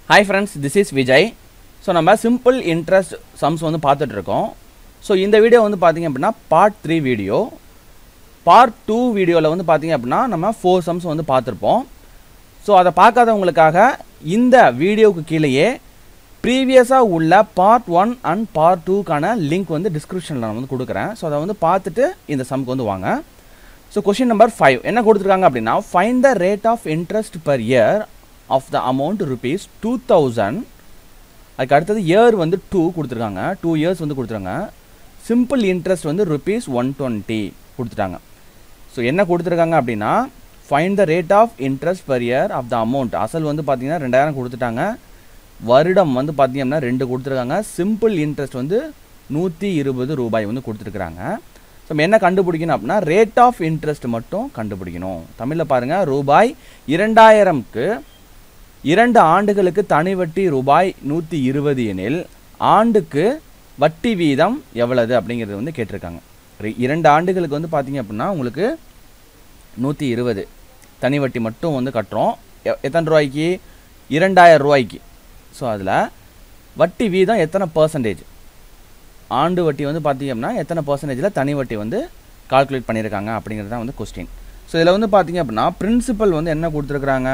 Hi friends, this is Vijay. So நம்ம simple interest sums வந்து பார்த்துட்டு இருக்கோம். So இந்த வீடியோ வந்து பாத்தீங்க அப்படினா part 3 வீடியோ. part 2 வீடியோல வந்து பாத்தீங்க அப்படினா நம்ம 4 sums வந்து பார்த்திருப்போம். So அத பார்க்காதவங்களுக்காக இந்த வீடியோக்கு கீழேயே previousா உள்ள part 1 and part 2 கான லிங்க் வந்து descriptionல நான் வந்து கொடுக்கிறேன். So அத வந்து பார்த்துட்டு இந்த sumக்கு வந்து வாங்க. So question number 5 என்ன கொடுத்திருக்காங்க அப்படினா find the rate of interest per year of the amount rupees 2000. அதுக்கு அடுத்தது year வந்து 2 கொடுத்திருக்காங்க. 2 years வந்து கொடுத்திருக்காங்க. simple interest வந்து rupees 120 கொடுத்துட்டாங்க. So என்ன கொடுத்திருக்காங்க அப்படினா find the rate of interest per year of the amount. அசல் வந்து பாத்தீங்கன்னா 2000 கொடுத்துட்டாங்க. வருடம் வந்து பாத்தீங்கன்னா 2 கொடுத்திருக்காங்க. simple interest வந்து 120 ரூபாய் வந்து கொடுத்திருக்காங்க. So என்ன கண்டுபிடிக்கணும் அப்படினா rate of interest மட்டும் கண்டுபிடிக்கணும். தமிழ்ல பாருங்க ரூபாய் 2000 க்கு 2 ஆண்டுகளுக்கு தனி வட்டி ரூபாய் 120 எனில் ஆண்டுக்கு வட்டி வீதம் எவ்வளவு அப்படிங்கிறது வந்து கேட்டிருக்காங்க. 2 ஆண்டுகளுக்கு வந்து பாத்தீங்க அப்படினா உங்களுக்கு 120 தனி வட்டி மட்டும் வந்து கட்டறோம். எத்தனை ரூபாய்க்கு 2000 ரூபாய்க்கு. சோ அதுல வட்டி வீதம் எத்தனை percentage ஆண்டு வட்டி வந்து பாத்தீங்க அப்படினா எத்தனை percentageல தனி வட்டி வந்து கால்குலேட் பண்ணிருக்காங்க அப்படிங்கிறது தான் வந்து क्वेश्चन. சோ இதல வந்து பாத்தீங்க அப்படினா பிரின்சிபல் வந்து என்ன கொடுத்திருக்காங்க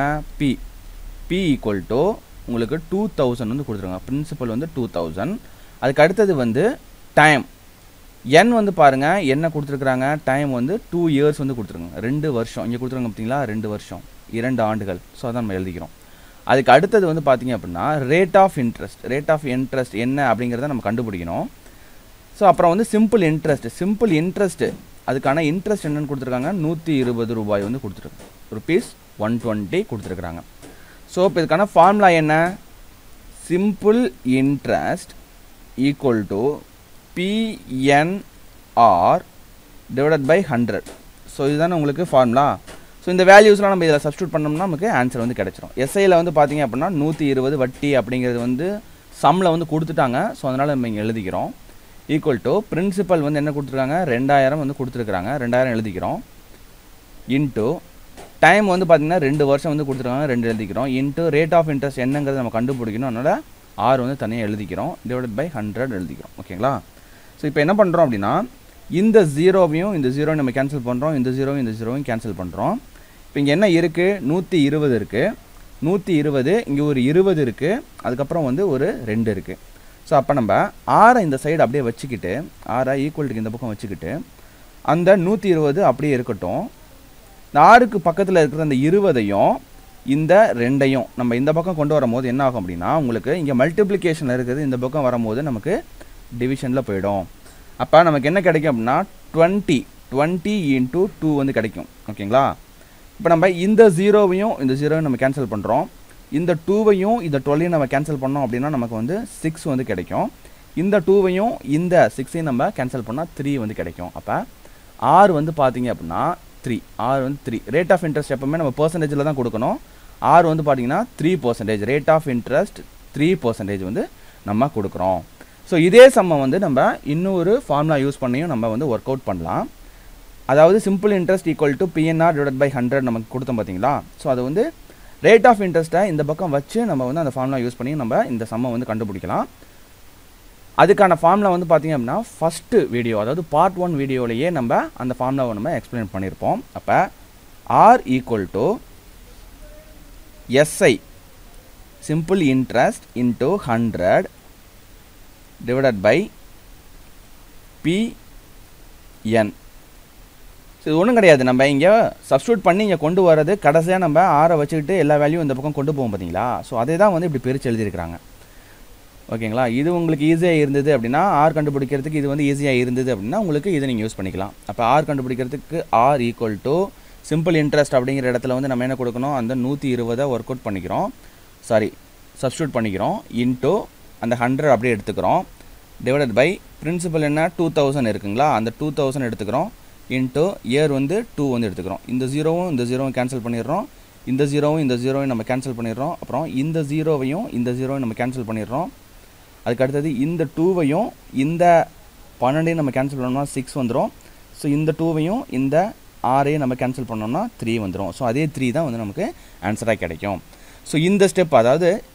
P equal to உங்களுக்கு 2000 வந்து கொடுத்திருக்காங்க. பிரின்சிபல் வந்து 2000. அதுக்கு அடுத்து வந்து டைம் n வந்து பாருங்க என்ன கொடுத்திருக்காங்க டைம் வந்து 2 இயர்ஸ் வந்து கொடுத்திருக்காங்க. 2 வருஷம் இங்க கொடுத்திருக்காங்க பாத்தீங்களா 2 வருஷம் 2 ஆண்டுகள். சோ அத நம்ம எழுதிக்கிறோம். அதுக்கு அடுத்து வந்து பாத்தீங்க அப்படினா ரேட் ஆஃப் இன்ட்ரஸ்ட் என்ன அப்படிங்கறத நம்ம கண்டுபிடிக்கணும். சோ அப்புறம் வந்து சிம்பிள் இன்ட்ரஸ்ட் அதுக்கான இன்ட்ரஸ்ட் என்னன்னு கொடுத்திருக்காங்க 120 ரூபாய் வந்து கொடுத்திருக்காங்க. rupees 120 கொடுத்திருக்காங்க. சோ இப்போ இதுக்கான ஃபார்முலா என்ன simple interest equal to PNR divided by 100. So இதுதான் உங்களுக்கு ஃபார்முலா. சோ இந்த வேல்யூஸ்லாம் நம்ம இதல சப்ஸ்டிட்யூட் பண்ணோம்னா நமக்கு ஆன்சர் வந்து கிடைச்சிரும். SI ல வந்து பாத்தீங்க அப்படினா 120 வட்டி அப்படிங்கிறது வந்து சம்ல வந்து கொடுத்துட்டாங்க. சோ அதனால நம்ம இங்க எழுதிக்கிறோம். equal to பிரின்சிபல் வந்து என்ன கொடுத்திருக்காங்க 2000 வந்து கொடுத்திருக்காங்க. 2000 எழுதிக்கிறோம். into டைம் வந்து பாத்தீங்கன்னா 2 வருஷம் வந்து கொடுத்திருக்காங்க. 2 எழுதிக்கிறோம். into ரேட் ஆஃப் இன்ட்ரஸ்ட் என்னங்கறத நம்ம கண்டுபிடிக்கணும். அதனால r வந்து தனியா எழுதிக்கிறோம். divided by 100 எழுதிக்கிறோம். ஓகேங்களா? சோ இப்போ என்ன பண்றோம் அப்படினா இந்த 0வையும் இந்த 0 நம்ம கேன்சல் பண்றோம். இந்த 0வையும் இந்த 0வையும் கேன்சல் பண்றோம். இப்போ இங்க என்ன இருக்கு 120 இருக்கு. 120 இங்க ஒரு 20 இருக்கு. அதுக்கு அப்புறம் வந்து ஒரு 2 இருக்கு. சோ அப்ப நம்ம r இந்த சைடு அப்படியே வச்சிக்கிட்டு r ஈக்குவல் டு இந்த பக்கம் வச்சிக்கிட்டு அந்த 120 அப்படியே இருக்கட்டும். இந்த r க்கு பக்கத்துல இருக்கிற அந்த 20ஐயும் இந்த 2ஐயும் நம்ம இந்த பக்கம் கொண்டு வரும்போது என்ன ஆகும் அப்படினா உங்களுக்கு இங்க மல்டிப்ளிகேஷன்ல இருக்குது இந்த பக்கம் வரும்போது நமக்கு டிவிஷன்ல போய்டும். அப்ப நமக்கு என்ன கிடைக்கும் அப்படினா 20 into 2 வந்து கிடைக்கும். ஓகேங்களா? இப்போ நம்ம இந்த 0வையும் இந்த 0வையும் நம்ம கேன்சல் பண்றோம். இந்த 2வையும் இந்த 12ஐயும் நம்ம கேன்சல் பண்ணோம் அப்படினா நமக்கு வந்து 6 வந்து கிடைக்கும். இந்த 2வையும் இந்த 6ஐயும் நம்ம கேன்சல் பண்ணா 3 வந்து கிடைக்கும். அப்ப r வந்து பாத்தீங்க அப்படினா 3 r வந்து 3 ரேட் ஆஃப் இன்ட்ரஸ்ட் எப்பவுமே நம்ம percentageல தான் கொடுக்கணும். r வந்து பாத்தீங்கன்னா 3% ரேட் ஆஃப் இன்ட்ரஸ்ட் 3% வந்து நம்ம கொடுக்கிறோம். சோ இதே சம்ம வந்து நம்ம இன்னொரு ஃபார்முலா யூஸ் பண்ணியும் நம்ம வந்து வொர்க் அவுட் பண்ணலாம். அதாவது simple interest equal to PNR divided by 100 நமக்கு கொடுத்தோம் பாத்தீங்களா? சோ அது வந்து ரேட் ஆஃப் இன்ட்ரஸ்ட்டை இந்த பக்கம் வச்சு நம்ம வந்து அந்த ஃபார்முலா யூஸ் பண்ணி நம்ம இந்த சம்ம வந்து கண்டுபிடிக்கலாம். அதுக்கான ஃபார்முலா வந்து பாத்தீங்க அப்படினா ஃபர்ஸ்ட் வீடியோ அதாவது பார்ட் 1 வீடியோலயே நம்ம அந்த ஃபார்முலாவை நம்ம எக்ஸ்பிளைன் பண்ணிருப்போம். அப்ப r equal to SI simple interest into 100 divided by PN. இது ஒண்ணும் கிடையாது. நம்ம இங்க சப்ஸ்டிட்யூட் பண்ணி இங்க கொண்டு வரது கடைசியா நம்ம r வச்சிட்டு எல்லா வேல்யூ இந்த பக்கம் கொண்டு போவோம் பாத்தீங்களா? சோ அதே தான் வந்து இப்படி பிரிச்சு எழுதி இருக்காங்க. ஓகேங்களா? இது உங்களுக்கு ஈஸியா இருந்தது அப்படினா r கண்டுபிடிக்கிறதுக்கு இது வந்து ஈஸியா இருந்தது அப்படினா உங்களுக்கு இத நீங்க யூஸ் பண்ணிக்கலாம். அப்ப r கண்டுபிடிக்கிறதுக்கு r equal to simple interest அப்படிங்கற இடத்துல வந்து நம்ம என்ன கொடுக்கணும் அந்த 120 வொர்க் அவுட் பண்ணிக்கிறோம். சப்ஸ்டிட்யூட் பண்ணிக்கிறோம். into அந்த 100 அப்படியே எடுத்துக்கிறோம். divided by பிரின்சிபல் என்ன 2000 இருக்குங்களா? அந்த 2000 எடுத்துக்கிறோம். into year வந்து 2 வந்து எடுத்துக்கிறோம். இந்த 0வும் இந்த 0வும் கேன்சல் பண்ணிடுறோம். இந்த 0வும் இந்த 0வையும் நம்ம கேன்சல் பண்ணிடுறோம். அப்புறம் இந்த 0வையும் இந்த 0வையும் நம்ம கேன்சல் பண்ணிடுறோம். அதுக்கு அடுத்து இந்த 2வையும் இந்த 12ஐயும் நம்ம கேன்சல் பண்ணோம்னா 6 வந்துரும். சோ இந்த 2வையும் இந்த 6ஐயும் நம்ம கேன்சல் பண்ணோம்னா 3 வந்துரும். சோ அதே 3 தான் வந்து நமக்கு ஆன்சரா கிடைக்கும். ஸோ இந்த ஸ்டெப் அதாவது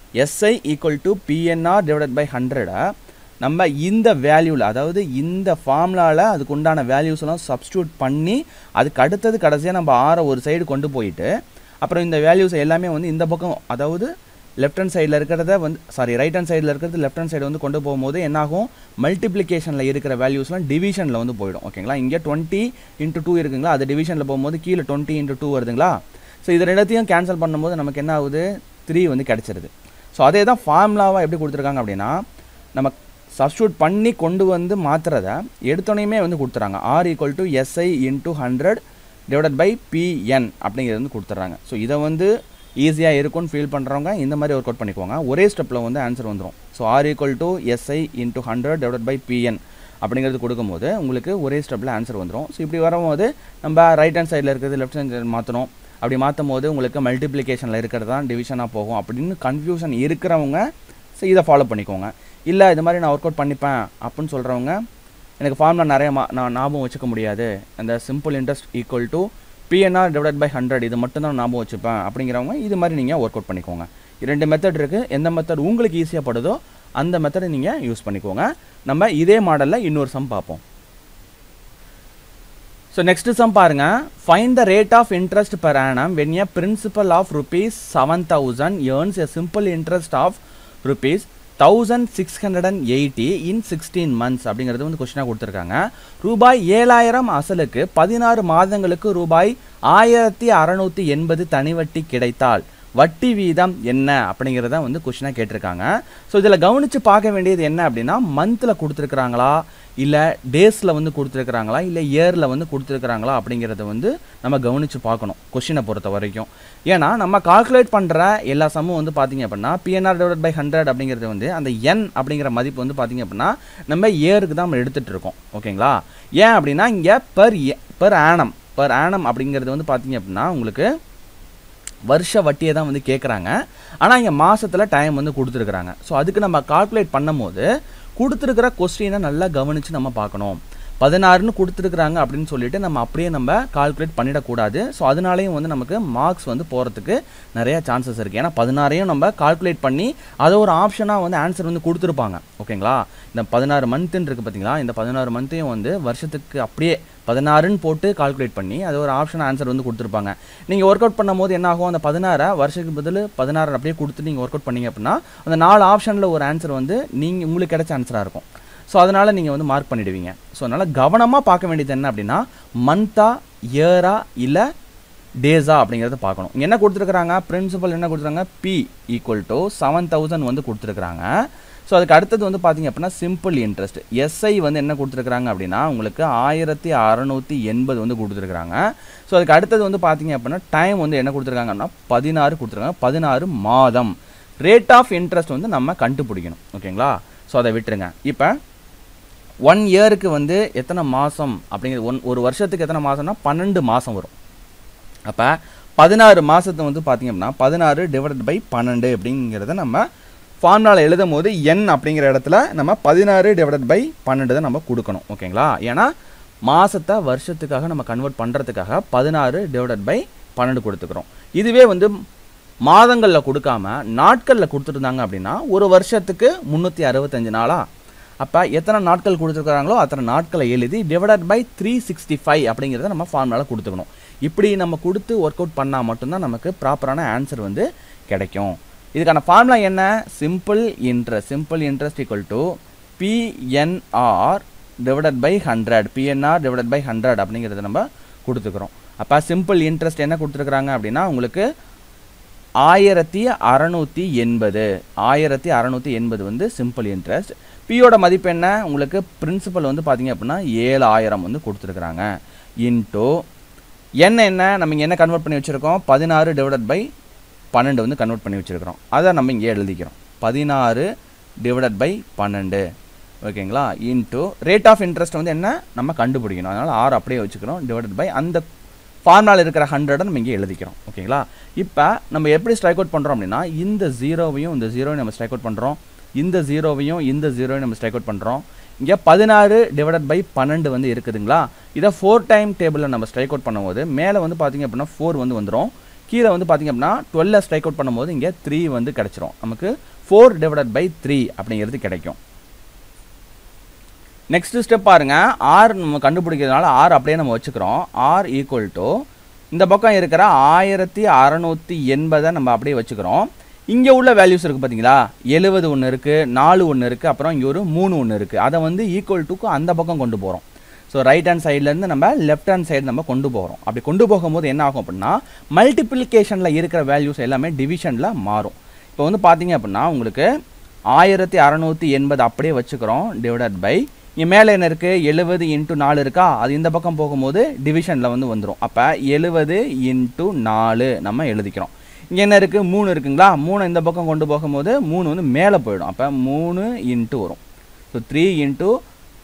SI equal to PNR divided by 100 நம்ம இந்த வேல்யூவில், அதாவது இந்த ஃபார்முலாவில் அதுக்கு உண்டான வேல்யூஸ்லாம் சப்ஸ்டியூட் பண்ணி அதுக்கு அடுத்தது கடைசியாக நம்ம ஆரை ஒரு சைடு கொண்டு போயிட்டு அப்புறம் இந்த வேல்யூஸ் எல்லாமே வந்து இந்த பக்கம், அதாவது லெஃப்ட் ஹேண்ட் சைடில் இருக்கிறத வந்து ரைட் ஹேண்ட் சைடில் இருக்கிறது லெஃப்ட் ஹேண்ட் சைடு வந்து கொண்டு போகும்போது என்னாகும், மல்டிப்ளிகேஷனில் இருக்கிற வேல்யூஸ்லாம் டிவிஷனில் வந்து போயிடும். ஓகேங்களா, இங்கே 20 × 2 இருக்குங்களா, அது டிவிஷனில் போகும்போது கீழே 20 × 2 வருதுங்களா. ஸோ இது ரெண்டுத்தையும் கேன்சல் பண்ணும்போது நமக்கு என்ன ஆகுது, 3 வந்து கிடச்சிருது. ஸோ அதே தான் ஃபார்முலாவாக எப்படி கொடுத்துருக்காங்க அப்படின்னா, நம்ம சப்ஸ்டியூட் பண்ணி கொண்டு வந்து மாற்றுறத எடுத்தோனையுமே வந்து கொடுத்துறாங்க. R = SI × 100 / PN அப்படிங்கிறது வந்து கொடுத்துட்றாங்க. ஸோ இதை வந்து ஈஸியாக இருக்கும்னு ஃபீல் பண்ணுறவங்க இந்த மாதிரி ஒர்க் அவுட் பண்ணிக்குவாங்க. ஒரே ஸ்டெப்பில் வந்து ஆன்சர் வந்துடும். ஸோ R = SI × 100 / PN அப்படிங்கிறது கொடுக்கும்போது உங்களுக்கு ஒரே ஸ்டெப்பில் ஆன்சர் வந்துடும். ஸோ இப்படி வரும்போது நம்ம ரைட் ஹேண்ட் சைடில் இருக்கிறது லெஃப்ட் ஹேண்ட் சைடு மாற்றணும். அப்படி மாற்றும் போது உங்களுக்கு மல்டிப்ளிகேஷனில் இருக்கிறது தான் டிவிஷனாக போகும் அப்படின்னு கன்ஃபியூஷன் இருக்கிறவங்க ஸோ இதை ஃபாலோ பண்ணிக்கோங்க. இல்லை இது மாதிரி நான் ஒர்க் அவுட் பண்ணிப்பேன் அப்படின்னு சொல்கிறவங்க, எனக்கு ஃபார்முலா நிறைய நான் ஞாபகம் வச்சுக்க முடியாது, அந்த simple interest equal to PNR / 100 இது மட்டும்தான் ஞாபகம் வச்சுப்பேன் அப்படிங்கிறவங்க இது மாதிரி நீங்கள் ஒர்க் அவுட் பண்ணிக்கோங்க. 2 மெத்தட் இருக்குது. எந்த மெத்தட் உங்களுக்கு ஈஸியாக படுதோ அந்த மெத்தடை நீங்கள் யூஸ் பண்ணிக்கோங்க. நம்ம இதே மாடலில் இன்னொரு சம் பார்ப்போம். ஸோ நெக்ஸ்ட் சம் பாருங்க. Find the rate of interest per annum when a principal of ₹7,000 earns a simple interest of ₹1,680 in 16 months அப்படிங்கிறது வந்து கொஸ்டினாக கொடுத்துருக்காங்க. ரூபாய் 7,000 அசலுக்கு 16 மாதங்களுக்கு ரூபாய் 1,680 தனிவட்டி கிடைத்தால் வட்டி வீதம் என்ன அப்படிங்கிறத வந்து கொஸ்டினாக கேட்டிருக்காங்க. ஸோ இதில் கவனித்து பார்க்க வேண்டியது என்ன அப்படின்னா, மந்தில் கொடுத்துருக்குறாங்களா இல்லை டேஸில் வந்து கொடுத்துருக்குறாங்களா இல்லை இயரில் வந்து கொடுத்துருக்குறாங்களா அப்படிங்கிறத வந்து நம்ம கவனித்து பார்க்கணும் கொஸ்டினை பொறுத்த வரைக்கும். ஏன்னா நம்ம கால்குலேட் பண்ணுற எல்லா சம்மும் வந்து பார்த்திங்க அப்படின்னா PNR / 100 அப்படிங்கிறது வந்து அந்த N அப்படிங்கிற மதிப்பு வந்து பார்த்திங்க அப்படின்னா நம்ம இயருக்கு தான் நம்ம எடுத்துகிட்டு இருக்கோம். ஓகேங்களா, ஏன் அப்படின்னா இங்கே பெர் ஆனம் அப்படிங்கிறது வந்து பார்த்திங்க அப்படின்னா உங்களுக்கு வருஷ வட்டியை தான் வந்து கேட்குறாங்க. ஆனால் இங்கே மாதத்தில் டைம் வந்து கொடுத்துருக்குறாங்க. ஸோ அதுக்கு நம்ம கால்குலேட் பண்ணும் போது கொடுத்துருக்கிற கொஸ்டினை நல்லா கவனித்து நம்ம பார்க்கணும். 16ன்னு கொடுத்துருக்குறாங்க அப்படின்னு சொல்லிட்டு நம்ம அப்படியே நம்ம கால்குலேட் பண்ணிடக்கூடாது. ஸோ அதனாலேயும் வந்து நமக்கு மார்க்ஸ் வந்து போகிறதுக்கு நிறையா சான்சஸ் இருக்குது. ஏன்னா 16ஐயும் நம்ம கால்குலேட் பண்ணி அதை ஒரு ஆப்ஷனாக வந்து ஆன்சர் வந்து கொடுத்துருப்பாங்க. ஓகேங்களா, இந்த 16 மந்த்துன்னு இருக்குது பார்த்தீங்களா, இந்த 16 மந்த்தையும் வந்து வருஷத்துக்கு அப்படியே 16ன்னு போட்டு கால்குலேட் பண்ணி அது ஒரு ஆப்ஷன் ஆன்சர் வந்து கொடுத்துருப்பாங்க. நீங்கள் ஒர்க் அவுட் பண்ணும்போது என்ன ஆகும், அந்த 16 வருஷத்துக்கு பதில் 16 அப்படியே கொடுத்து நீங்கள் ஒர்க் அவுட் பண்ணிங்க அப்படின்னா அந்த 4 ஆப்ஷனில் ஒரு ஆன்சர் வந்து உங்களுக்கு கிடைச்ச ஆன்சராக இருக்கும். ஸோ அதனால் நீங்கள் வந்து மார்க் பண்ணிவிடுவீங்க. ஸோ அதனால் கவனமாக பார்க்க வேண்டியது என்ன அப்படின்னா, மந்த்தா இயரா இல்லை டேஸா அப்படிங்கிறத பார்க்கணும். இங்கே என்ன கொடுத்துருக்குறாங்க, பிரின்சிபல் என்ன கொடுத்துருக்காங்க, P = 7,000 வந்து கொடுத்துருக்குறாங்க. ஸோ அதுக்கு அடுத்தது வந்து பார்த்திங்க அப்படின்னா சிம்பிள் இன்ட்ரெஸ்ட் SI வந்து என்ன கொடுத்துருக்குறாங்க அப்படின்னா உங்களுக்கு 1,680 வந்து கொடுத்துருக்குறாங்க. ஸோ அதுக்கு அடுத்தது வந்து பார்த்திங்க அப்படின்னா டைம் வந்து என்ன கொடுத்துருக்காங்க அப்படின்னா 16 கொடுத்துருக்காங்க, 16 மாதம். ரேட் ஆஃப் இன்ட்ரெஸ்ட் வந்து நம்ம கண்டுபிடிக்கணும். ஓகேங்களா, ஸோ அதை விட்டுருங்க. இப்போ 1 இயருக்கு வந்து எத்தனை மாதம் அப்படிங்கிறது, ஒரு வருஷத்துக்கு எத்தனை மாதம்னா 12 மாதம் வரும். அப்போ 16 மாதத்தை வந்து பார்த்திங்க அப்படின்னா 16 / 12 அப்படிங்கிறத நம்ம ஃபார்முலாவில் எழுதும் போது N அப்படிங்கிற இடத்துல நம்ம 16 / 12 தான் நம்ம கொடுக்கணும். ஓகேங்களா, ஏன்னா மாதத்தை வருஷத்துக்காக நம்ம கன்வெர்ட் பண்ணுறதுக்காக 16 / 12 கொடுத்துக்கிறோம். இதுவே வந்து மாதங்களில் கொடுக்காம நாட்களில் கொடுத்துருந்தாங்க அப்படின்னா ஒரு வருஷத்துக்கு 365 நாளா, அப்போ எத்தனை நாட்கள் கொடுத்துருக்குறாங்களோ அத்தனை நாட்களை எழுதி /365 அப்படிங்கிறத நம்ம ஃபார்முலாவில் கொடுத்துக்கணும். இப்படி நம்ம கொடுத்து ஒர்க் அவுட் பண்ணால் மட்டும்தான் நமக்கு ப்ராப்பரான ஆன்சர் வந்து கிடைக்கும். இதுக்கான ஃபார்முலா என்ன, சிம்பிள் இன்ட்ரெஸ்ட் = PNR / 100 PNR / 100 அப்படிங்கிறத நம்ம கொடுத்துக்கிறோம். அப்போ சிம்பிள் இன்ட்ரெஸ்ட் என்ன கொடுத்துருக்குறாங்க அப்படின்னா உங்களுக்கு 1,680 வந்து சிம்பிள் இன்ட்ரெஸ்ட். பியோட மதிப்பு என்ன, உங்களுக்கு பிரின்சிபல் வந்து பார்த்திங்க அப்படின்னா 7,000 வந்து கொடுத்துருக்குறாங்க. இன்டூ என்ன நம்ம இங்கே என்ன கன்வெர்ட் பண்ணி வச்சுருக்கோம், 16 / 12 வந்து கன்வெர்ட் பண்ணி வச்சுருக்கிறோம். அதை நம்ம இங்கே எழுதிக்கிறோம் 16 / 12. ஓகேங்களா, இன்டூ ரேட் ஆஃப் இன்ட்ரெஸ்ட் வந்து என்ன நம்ம கண்டுபிடிக்கணும். அதனால் 6 அப்படியே வச்சுக்கிறோம் / அந்த ஃபார்முலாவில் இருக்கிற 100 நம்ம இங்கே எழுதிக்கிறோம். ஓகேங்களா, இப்போ நம்ம எப்படி ஸ்ட்ரைக் அவுட் பண்ணுறோம் அப்படின்னா இந்த 0வையும் இந்த 0வையும் நம்ம ஸ்ட்ரைக் அவுட் பண்ணுறோம், இந்த 0வையும் இந்த 0வையும் நம்ம ஸ்ட்ரைக் அவுட் பண்ணுறோம். இங்கே 16 / 12 வந்து இருக்குதுங்களா, இதை 4 டைம் டேபிளில் நம்ம ஸ்ட்ரைக் அவுட் பண்ணும்போது மேலே வந்து பார்த்திங்க அப்படின்னா 4 வந்து வந்துடும், கீழே வந்து பார்த்தீங்க அப்படின்னா 12 ஸ்ட்ரைக் அவுட் பண்ணும்போது இங்கே 3 வந்து கிடச்சிரும். நமக்கு 4/3 அப்படிங்கிறது கிடைக்கும். நெக்ஸ்ட் ஸ்டெப் பாருங்கள், ஆர் நம்ம கண்டுபிடிக்கிறதுனால ஆர் அப்படியே நம்ம வச்சுக்கிறோம். ஆர் ஈக்குவல் டு இந்த பக்கம் இருக்கிற 1680 நம்ம அப்படியே வச்சுக்கிறோம். இங்கே உள்ள வேல்யூஸ் இருக்குது பார்த்தீங்களா, 70 ஒன்று இருக்குது, 4 ஒன்று இருக்குது, அப்புறம் இங்கே ஒரு 3 ஒன்று இருக்குது. அதை வந்து ஈக்குவல் டுக்கு அந்த பக்கம் கொண்டு போகிறோம். ஸோ ரைட் ஹேண்ட் சைட்லேருந்து நம்ம லெஃப்ட் ஹேண்ட் சைடு நம்ம கொண்டு போகிறோம். அப்படி கொண்டு போகும்போது என்ன ஆகும் அப்படின்னா மல்டிப்ளிகேஷனில் இருக்கிற வேல்யூஸ் எல்லாமே டிவிஷனில் மாறும். இப்போ வந்து பார்த்தீங்க அப்படின்னா உங்களுக்கு 1680 அப்படியே வச்சுக்கிறோம் டிவைடட் பை இங்கே மேலே என்ன இருக்குது 70 × 4 இருக்கா, அது இந்த பக்கம் போகும்போது டிவிஷனில் வந்து வந்துடும். அப்போ 70 × 4 நம்ம எழுதிக்கிறோம். இங்கே என்ன இருக்குது 3 இருக்குங்களா, 3 இந்த பக்கம் கொண்டு போகும்போது 3 வந்து மேலே போயிடும். அப்போ 3 × வரும். ஸோ 3 ×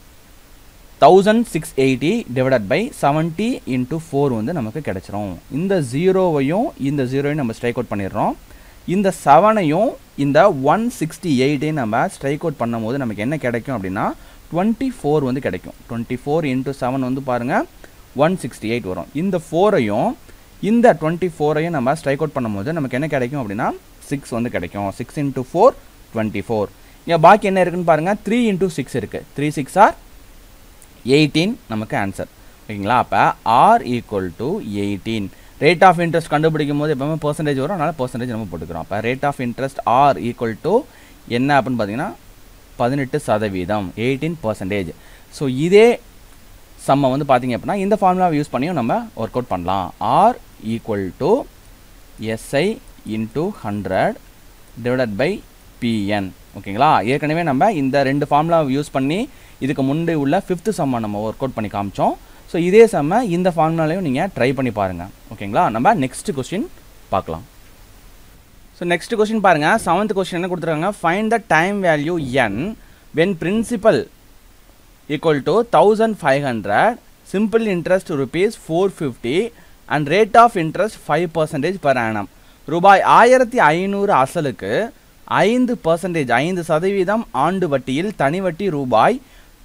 1680 டிவைடட் பை 70 × 4 வந்து நமக்கு கிடைச்சிரும். இந்த 0வையும் இந்த 0வையும் நம்ம ஸ்ட்ரைக் அவுட் பண்ணிடுறோம். இந்த 7ஐயும் இந்த 168ஐயும் நம்ம ஸ்ட்ரைக் அவுட் பண்ணும்போது நமக்கு என்ன கிடைக்கும் அப்படின்னா 24 வந்து கிடைக்கும். 24 × 7 வந்து பாருங்கள் 168 வரும். இந்த 4ஐயும் இந்த 24ஐயும் நம்ம ஸ்ட்ரைக் அவுட் பண்ணும்போது நமக்கு என்ன கிடைக்கும் அப்படின்னா 6 வந்து கிடைக்கும். 6 × 4 24. இங்கே பாக்கி என்ன இருக்குன்னு பாருங்கள் 3 × 6 இருக்குது. 3 6 ஆர் 18 நமக்கு ஆன்சர். ஓகேங்களா, அப்போ R equal to 18. Rate of interest கண்டுபிடிக்கும் போது எப்பவுமே பர்சன்டேஜ் வரும், அதனால் பர்சன்டேஜ் நம்ம போட்டுக்கிறோம். அப்போ rate of interest R equal to என்ன அப்படின்னு பார்த்தீங்கன்னா 18%, 18%. ஸோ இதே சம்மை வந்து பார்த்தீங்க அப்படின்னா இந்த ஃபார்முலாவை யூஸ் பண்ணியும் நம்ம ஒர்க் அவுட் பண்ணலாம். R equal to SI × 100 divided by PN. ஓகேங்களா, ஏற்கனவே நம்ம இந்த 2 ஃபார்முலாவை யூஸ் பண்ணி இதுக்கு முன்னாடி உள்ள 5th சம்மை நம்ம ஒர்க் அவுட் பண்ணி காமிச்சோம். ஸோ இதே சம்மை இந்த ஃபார்முலாலையும் நீங்கள் ட்ரை பண்ணி பாருங்கள். ஓகேங்களா, நம்ம நெக்ஸ்ட் கொஸ்டின் பார்க்கலாம். ஸோ நெக்ஸ்ட் கொஸ்டின் பாருங்கள், 7th கொஸ்டின் என்ன கொடுத்துருக்காங்க, find the time value n when principal equal to 1500, simple interest ₹450 and rate of interest 5% per annum. ரூபாய் 1500 அசலுக்கு 5% ஆண்டு வட்டியில் தனி வட்டி ரூபாய்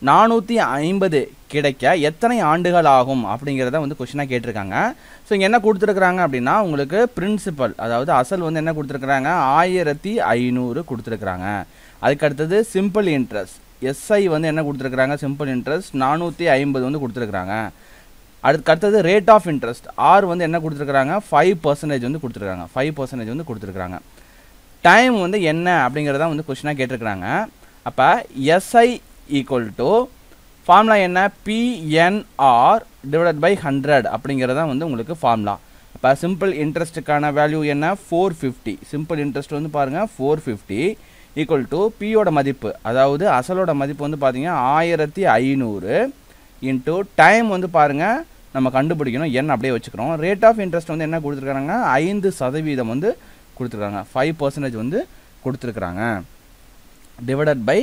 450 கிடைக்க எத்தனை ஆண்டுகள் ஆகும் அப்படிங்கிறத வந்து கொஸ்டினாக கேட்டிருக்காங்க. ஸோ இங்கே என்ன கொடுத்துருக்குறாங்க அப்படின்னா உங்களுக்கு பிரின்சிபல் அதாவது அசல் வந்து என்ன கொடுத்துருக்குறாங்க 1500 கொடுத்துருக்குறாங்க. அதுக்கு அடுத்தது சிம்பிள் இன்ட்ரெஸ்ட் எஸ்ஐ வந்து என்ன கொடுத்துருக்குறாங்க சிம்பிள் இன்ட்ரெஸ்ட் 450 வந்து கொடுத்துருக்குறாங்க. அதுக்கு அடுத்தது ரேட் ஆஃப் இன்ட்ரெஸ்ட் ஆர் வந்து என்ன கொடுத்துருக்குறாங்க 5% வந்து கொடுத்துருக்காங்க. 5% வந்து கொடுத்துருக்குறாங்க. டைம் வந்து என்ன அப்படிங்கிறத வந்து கொஸ்டினாக கேட்டிருக்கிறாங்க. அப்போ எஸ்ஐ ஈக்குவல் டு ஃபார்முலா என்ன பிஎன்ஆர் டிவைடட் பை 100 அப்படிங்கிறதா வந்து உங்களுக்கு ஃபார்முலா. அப்போ சிம்பிள் இன்ட்ரெஸ்ட்டுக்கான வேல்யூ என்ன 450. சிம்பிள் இன்ட்ரெஸ்ட் வந்து பாருங்கள் 450 ஈக்குவல் டு பியோட மதிப்பு அதாவது அசலோட மதிப்பு வந்து பார்த்தீங்கன்னா 1500 இன்ட்டு டைம் வந்து பாருங்கள் நம்ம கண்டுபிடிக்கணும் n அப்படியே வச்சுக்கிறோம். ரேட் ஆஃப் இன்ட்ரெஸ்ட் வந்து என்ன கொடுத்துருக்காங்க 5% வந்து கொடுத்துருக்காங்க. 5% வந்து கொடுத்துருக்குறாங்க. டிவைடட் பை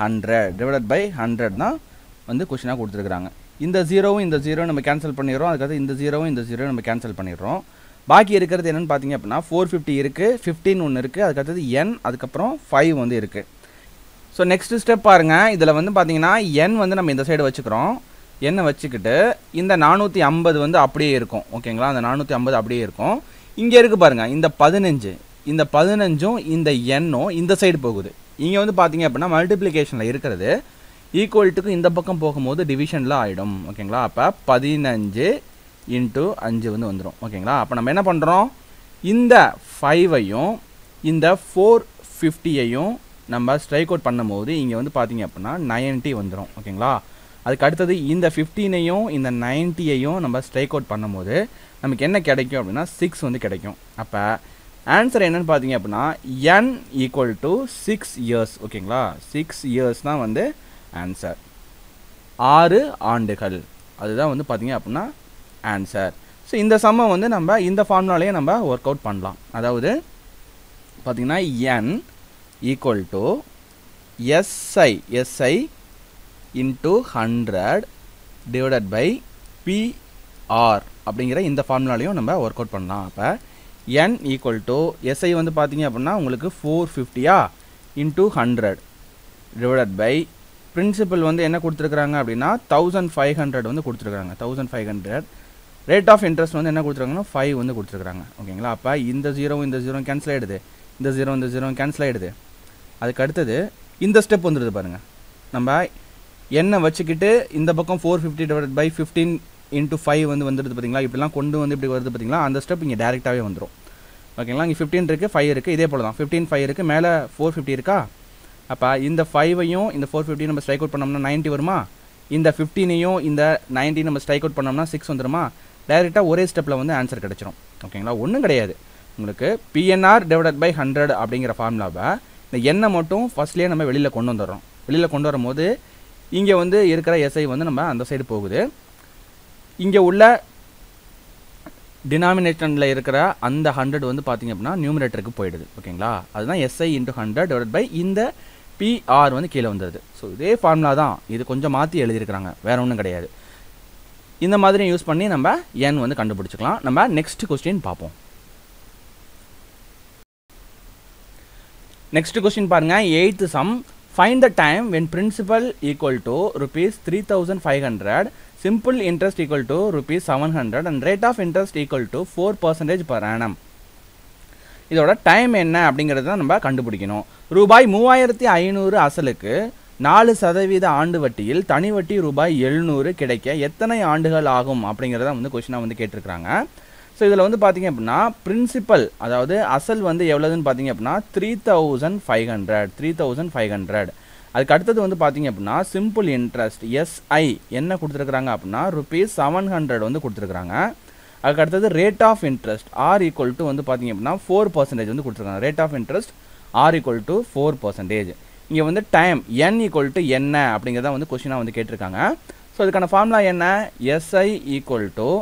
100 தான் வந்து கொஸ்டினாக கொடுத்துருக்குறாங்க. இந்த 0வும் இந்த 0 நம்ம கேன்சல் பண்ணிடுறோம். அதுக்கடுத்து இந்த 0வும் இந்த 0 நம்ம கேன்சல் பண்ணிடுறோம். பாக்கி இருக்கிறது என்னென்னு பார்த்தீங்க அப்படின்னா 450 இருக்குது, 15 ஒன்று இருக்குது, அதுக்கடுத்தது n, அதுக்கப்புறம் 5 வந்து இருக்குது. ஸோ நெக்ஸ்ட் ஸ்டெப் பாருங்கள், இதில் வந்து பார்த்தீங்கன்னா n வந்து நம்ம இந்த சைடு வச்சுக்கிறோம். n வச்சுக்கிட்டு இந்த 450 வந்து அப்படியே இருக்கும். ஓகேங்களா, அந்த 450 அப்படியே இருக்கும். இங்கே இருக்குது பாருங்கள் இந்த 15, இந்த 15ம் இந்த எண்ணும் இந்த சைடு போகுது. இங்கே வந்து பார்த்தீங்க அப்படின்னா மல்டிப்ளிகேஷனில் இருக்கிறது ஈக்குவல்ட்டுக்கு இந்த பக்கம் போகும்போது டிவிஷனில் ஆகிடும். ஓகேங்களா, அப்போ 15 × 5 வந்து வந்துடும். ஓகேங்களா, அப்போ நம்ம என்ன பண்ணுறோம் இந்த 5ஐயும் இந்த 450ஐயும் நம்ம ஸ்ட்ரைக் அவுட் பண்ணும்போது இங்கே வந்து பார்த்தீங்க அப்படின்னா 90 வந்துடும். ஓகேங்களா, அதுக்கு அடுத்தது இந்த 15ஐயும் இந்த 90ஐயும் நம்ம ஸ்ட்ரைக் அவுட் பண்ணும்போது நமக்கு என்ன கிடைக்கும் அப்படின்னா 6 வந்து கிடைக்கும். அப்போ ஆன்சர் என்னன்னு பார்த்தீங்க அப்படின்னா n ஈக்குவல் டு 6 இயர்ஸ். ஓகேங்களா, 6 இயர்ஸ் தான் வந்து ஆன்சர். 6 ஆண்டுகள் அதுதான் வந்து பார்த்தீங்க அப்படின்னா ஆன்சர். ஸோ இந்த சம்மை வந்து நம்ம இந்த ஃபார்முலாலேயே நம்ம ஒர்க் அவுட் பண்ணலாம். அதாவது பார்த்தீங்கன்னா n equal to SI × 100 divided by PR அப்படிங்கிற இந்த ஃபார்முலாலையும் நம்ம ஒர்க் அவுட் பண்ணலாம். அப்போ n ஈக்குவல் டு எஸ்ஐ வந்து பார்த்தீங்க அப்படின்னா உங்களுக்கு 450 × 100 டிவைடட் பை பிரின்சிபல் வந்து என்ன கொடுத்துருக்குறாங்க அப்படின்னா 1500 வந்து கொடுத்துருக்குறாங்க. 1500 ரேட் ஆஃப் இன்ட்ரெஸ்ட் வந்து என்ன கொடுத்துருக்காங்கன்னா 5 வந்து கொடுத்துருக்காங்க. ஓகேங்களா? அப்போ இந்த 0 கேன்சல் ஆகிடுது, இந்த 0 கேன்சல் ஆகிடுது. அதுக்கு அடுத்தது இந்த ஸ்டெப் வந்துடுது பாருங்கள். நம்ம எண்ணை வச்சுக்கிட்டு இந்த பக்கம் 450/15 × 5 வந்து வந்துடுது பார்த்தீங்களா? இப்படிலாம் கொண்டு வந்து இப்படி வருது பார்த்தீங்களா? அந்த ஸ்டெப் இங்கே டேரெக்டாகவே வந்துடும். ஓகேங்களா? இங்கே 15 இருக்குது, 5 இருக்குது, இதே போல் தான் 15 5 இருக்குது, மேலே 450 இருக்கா? அப்போ இந்த 5ஐயும் இந்த 450 நம்ம ஸ்ட்ரைக் அவுட் பண்ணோம்னா 90 வருமா? இந்த 15ஐயும் இந்த 90 நம்ம ஸ்ட்ரைக் அவுட் பண்ணோம்னா 6 வந்துடுமா? டைரெக்டாக ஒரே ஸ்டெப்பில் வந்து ஆன்சர் கிடச்சிரும். ஓகேங்களா? ஒன்றும் கிடையாது. உங்களுக்கு PNR/100 அப்படிங்கிற ஃபார்முலாவை இந்த எண்ணை மட்டும் ஃபஸ்ட்லேயே நம்ம வெளியில் கொண்டு வந்துடுறோம். வெளியில் கொண்டு வரும்போது இங்கே வந்து இருக்கிற SI வந்து நம்ம அந்த சைடு போகுது. இங்கே உள்ள டினாமினேஷனில் இருக்கிற அந்த 100 வந்து பார்த்திங்க அப்படின்னா நியூமரேட்டருக்கு போயிடுது. ஓகேங்களா? அதுதான் SI × 100 இந்த PR வந்து கீழே வந்துடுது. ஸோ இதே ஃபார்முலா தான், இது கொஞ்சம் மாற்றி எழுதியிருக்கிறாங்க, வேறு ஒன்றும் கிடையாது. இந்த மாதிரி யூஸ் பண்ணி நம்ம n வந்து கண்டுபிடிச்சிக்கலாம். நம்ம நெக்ஸ்ட் கொஸ்டின் பார்ப்போம். நெக்ஸ்ட் கொஸ்டின் பாருங்கள். 8th sum. Find the time when principal equal to rupees 3500, simple interest equal to rupees 700 and rate of interest equal to 4% per annum. இதோட டைம் என்ன அப்படிங்கிறத நம்ம கண்டுபிடிக்கணும். ரூபாய் 3500 அசலுக்கு 4% ஆண்டு வட்டியில் தனி வட்டி ரூபாய் 700 கிடைக்க எத்தனை ஆண்டுகள் ஆகும் அப்படிங்கிறத வந்து கொஸ்டினாக வந்து கேட்டிருக்கிறாங்க. ஸோ இதில் வந்து பார்த்திங்க அப்படின்னா பிரின்சிபல், அதாவது அசல் வந்து எவ்வளோதுன்னு பார்த்திங்க அப்படின்னா 3500. அதுக்கு அடுத்தது வந்து பார்த்திங்க அப்படின்னா சிம்பிள் இன்ட்ரெஸ்ட் SI என்ன கொடுத்துருக்குறாங்க அப்படின்னா rupees 700 வந்து கொடுத்துருக்குறாங்க. அதுக்கு அடுத்தது ரேட் ஆஃப் இன்ட்ரெஸ்ட் R = வந்து பார்த்திங்க அப்படின்னா 4% வந்து கொடுத்துருக்காங்க. Rate of interest R = 4%. இங்கே வந்து டைம் n = என்ன அப்படிங்கிறத வந்து கொஸ்டினாக வந்து கேட்டிருக்காங்க. ஸோ அதுக்கான ஃபார்முலா என்ன? SI =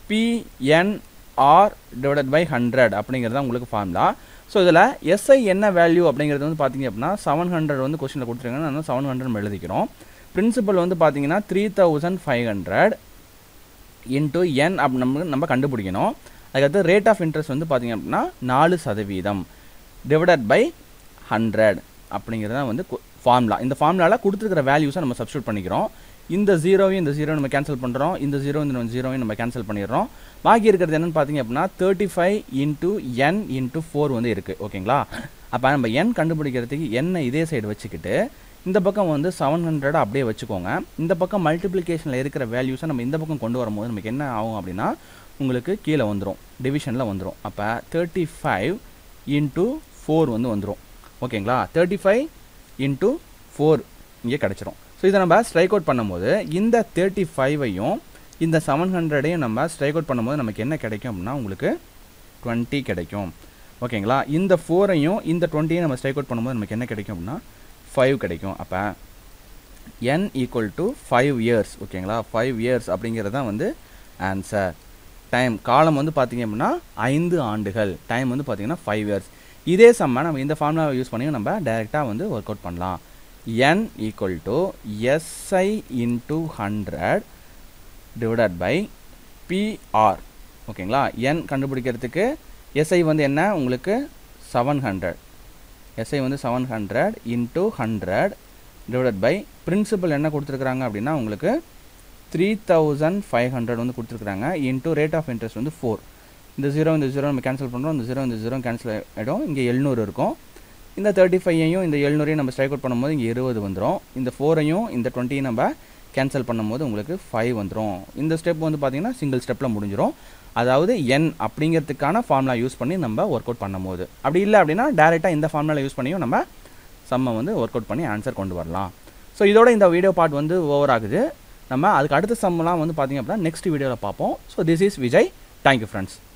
PNR/100 அப்படிங்கிறது தான் உங்களுக்கு ஃபார்முலா. ஸோ இதில் SI என்ன வேல்யூ அப்படிங்கிறது வந்து பார்த்திங்க அப்படின்னா 700 வந்து கொஸ்டினில் கொடுத்துருக்காங்க. நான் 700 நம்ம எழுதிக்கிறோம். பிரின்சிபல் வந்து பார்த்திங்கன்னா 3500 × n அப்படி நம்ம கண்டுபிடிக்கணும். அதுக்கடுத்து ரேட் ஆஃப் இன்ட்ரெஸ்ட் வந்து பார்த்திங்க அப்படின்னா 4% /100 அப்படிங்கிறது தான் வந்து ஃபார்முலா. இந்த ஃபார்முலாவில் கொடுத்துருக்கிற வேல்யூஸை நம்ம சப்ஸ்டியூட் பண்ணிக்கிறோம். இந்த 0வையும் இந்த 0 நம்ம கேன்சல் பண்ணுறோம், இந்த 0 இந்த 0வையும் நம்ம கேன்சல் பண்ணிடுறோம். பாக்கி இருக்கிறது என்னென்னு பார்த்தீங்க அப்படின்னா 35 × n × 4 வந்து இருக்குது. ஓகேங்களா? அப்போ நம்ம n கண்டுபிடிக்கிறதுக்கு n இதே சைடு வச்சுக்கிட்டு இந்த பக்கம் வந்து 700 அப்படியே வச்சுக்கோங்க. இந்த பக்கம் மல்டிப்ளிகேஷனில் இருக்கிற வேல்யூஸை நம்ம இந்த பக்கம் கொண்டு வரும்போது நமக்கு என்ன ஆகும் அப்படின்னா உங்களுக்கு கீழே வந்துடும், டிவிஷனில் வந்துடும். அப்போ 35 × 4 வந்து வந்துடும். ஓகேங்களா? 35 × 4 இங்கே கிடச்சிரும். ஸோ இதை நம்ம ஸ்ட்ரைக் அவுட் பண்ணும்போது இந்த 35ஐயும் இந்த 700ஐயும் நம்ம ஸ்ட்ரைக் அவுட் பண்ணும்போது நமக்கு என்ன கிடைக்கும் அப்படின்னா உங்களுக்கு 20 கிடைக்கும். ஓகேங்களா? இந்த 4ஐயும் இந்த 20ஐயும் நம்ம ஸ்ட்ரைக் அவுட் பண்ணும்போது நமக்கு என்ன கிடைக்கும் அப்படின்னா 5 கிடைக்கும். அப்போ n = 5 years. ஓகேங்களா? 5 years அப்படிங்கிறது தான் வந்து ஆன்சர். டைம் காலம் வந்து பார்த்திங்க அப்படின்னா 5 ஆண்டுகள். டைம் வந்து பார்த்திங்கன்னா 5 years. இதே சம்மை நம்ம இந்த ஃபார்முலாவை யூஸ் பண்ணி நம்ம டைரெக்டாக வந்து ஒர்க் அவுட் பண்ணலாம். n = SI × 100 /PR. ஓகேங்களா? n கண்டுபிடிக்கிறதுக்கு SI வந்து என்ன உங்களுக்கு 700. SI வந்து 700 × 100 பிரின்சிபல் என்ன கொடுத்துருக்குறாங்க அப்படின்னா உங்களுக்கு 3500 வந்து கொடுத்துருக்குறாங்க. இன்ட்டு ரேட் ஆஃப் இன்ட்ரெஸ்ட் வந்து 4. இந்த 0 இந்த 0 நம்ம கேன்சல் பண்ணுறோம், இந்த 0 இந்த 0 கேன்சல் ஆகிடும். இங்கே 700 இருக்கும். இந்த 35ஐயும் இந்த 700ஐயும் நம்ம ஸ்ட்ரைக் அவுட் பண்ணும்போது இங்கே 20 வந்துடும். இந்த 4ஐயும் இந்த 20ஐயும் நம்ம கேன்சல் பண்ணும்போது உங்களுக்கு 5 வந்துடும். இந்த ஸ்டெப் வந்து பார்த்திங்கன்னா சிங்கிள் ஸ்டெப்பில் முடிஞ்சிடும். அதாவது n அப்படிங்கிறதுக்கான ஃபார்முலா யூஸ் பண்ணி நம்ம ஒர்க் அவுட் பண்ணும்போது, அப்படி இல்லை அப்படின்னா டேரெக்டாக இந்த ஃபார்முலா யூஸ் பண்ணியும் நம்ம சம்மை வந்து ஒர்க் அவுட் பண்ணி ஆன்சர் கொண்டு வரலாம். ஸோ இதோட இந்த வீடியோ பார்ட் வந்து ஓவர் ஆகுது. நம்ம அதுக்கு அடுத்த சம்மெலாம் வந்து பார்த்திங்க அப்படின்னா நெக்ஸ்ட் வீடியோவில் பார்ப்போம். So this is Vijay. Thank you friends.